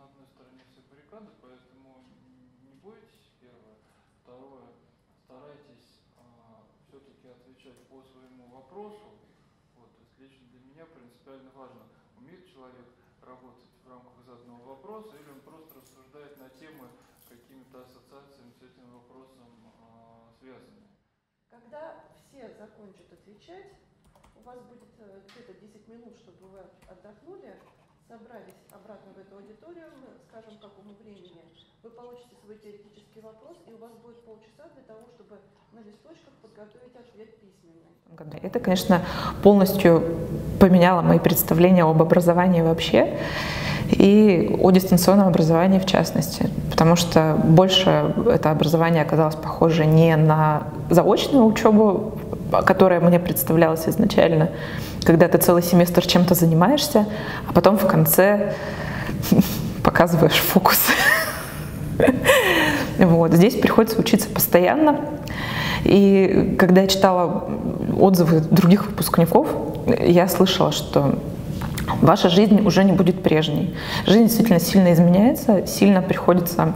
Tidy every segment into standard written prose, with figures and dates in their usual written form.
одной стороне все баррикады, поэтому не бойтесь, первое. Второе, старайтесь все-таки отвечать по своему вопросу. Вот, то есть лично для меня принципиально важно, умеет человек работать в рамках заданного вопроса, или он просто рассуждает на темы какими-то ассоциациями с этим вопросом связанными. Когда все закончат отвечать, у вас будет где-то 10 минут, чтобы вы отдохнули, собрались обратно в эту аудиторию, скажем, к какому времени, вы получите свой теоретический вопрос, и у вас будет полчаса для того, чтобы на листочках подготовить ответ письменный. Это, конечно, полностью поменяло мои представления об образовании вообще и о дистанционном образовании в частности, потому что больше это образование оказалось похоже не на заочную учебу, которая мне представлялась изначально, когда ты целый семестр чем-то занимаешься, а потом в конце показываешь фокус. Вот. Здесь приходится учиться постоянно. И когда я читала отзывы других выпускников, я слышала, что ваша жизнь уже не будет прежней. Жизнь действительно сильно изменяется, сильно приходится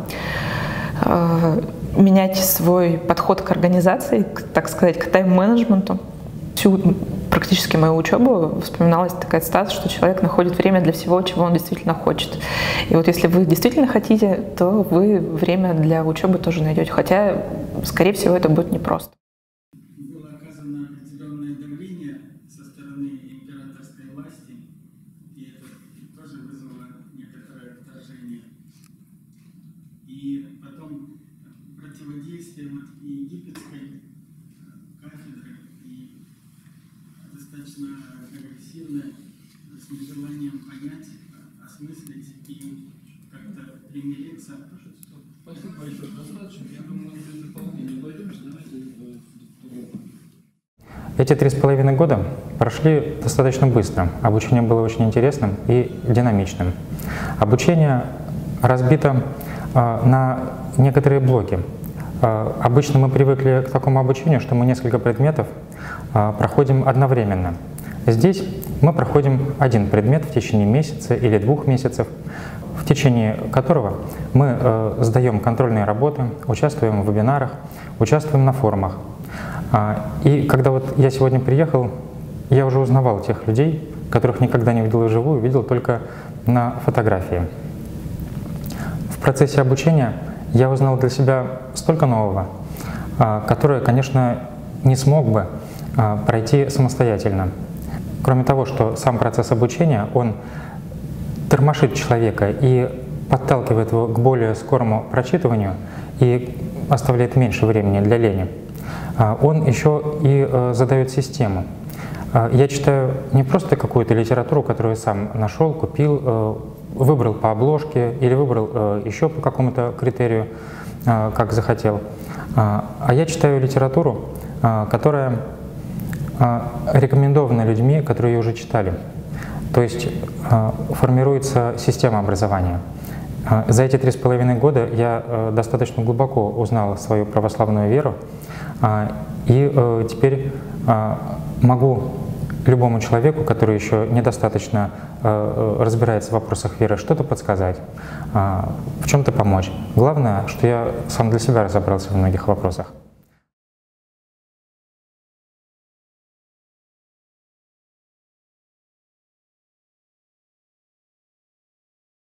менять свой подход к организации, так сказать, к тайм-менеджменту. Всю практически мою учебу вспоминалась такая цитата, что человек находит время для всего, чего он действительно хочет. И вот если вы действительно хотите, то вы время для учебы тоже найдете, хотя, скорее всего, это будет непросто. Было оказано определенное давление со стороны императорской власти, и это тоже вызвало некоторое отторжение. И потом противодействием и египетской кафедры, и достаточно агрессивно, с нежеланием понять, осмыслить и как-то примириться. Спасибо большое, достаточно. Я думаю, мы до дополнения не дойдем, Эти 3,5 года прошли достаточно быстро. Обучение было очень интересным и динамичным. Обучение разбито на некоторые блоки. Обычно мы привыкли к такому обучению, что мы несколько предметов проходим одновременно. Здесь мы проходим один предмет в течение месяца или 2 месяцев, в течение которого мы сдаем контрольные работы, участвуем в вебинарах, участвуем на форумах. И когда вот я сегодня приехал, я уже узнавал тех людей, которых никогда не видел вживую, видел только на фотографии. В процессе обучения я узнал для себя столько нового, которое, конечно, не смог бы пройти самостоятельно. Кроме того, что сам процесс обучения, он тормошит человека и подталкивает его к более скорому прочитыванию и оставляет меньше времени для лени, он еще и задает систему. Я читаю не просто какую-то литературу, которую я сам нашел, купил, выбрал по обложке или выбрал еще по какому-то критерию, как захотел, а я читаю литературу, которая рекомендована людьми, которые ее уже читали. То есть формируется система образования. За эти 3,5 года я достаточно глубоко узнал свою православную веру, и теперь могу любому человеку, который еще недостаточно разбирается в вопросах веры, что-то подсказать, в чем-то помочь. Главное, что я сам для себя разобрался в многих вопросах.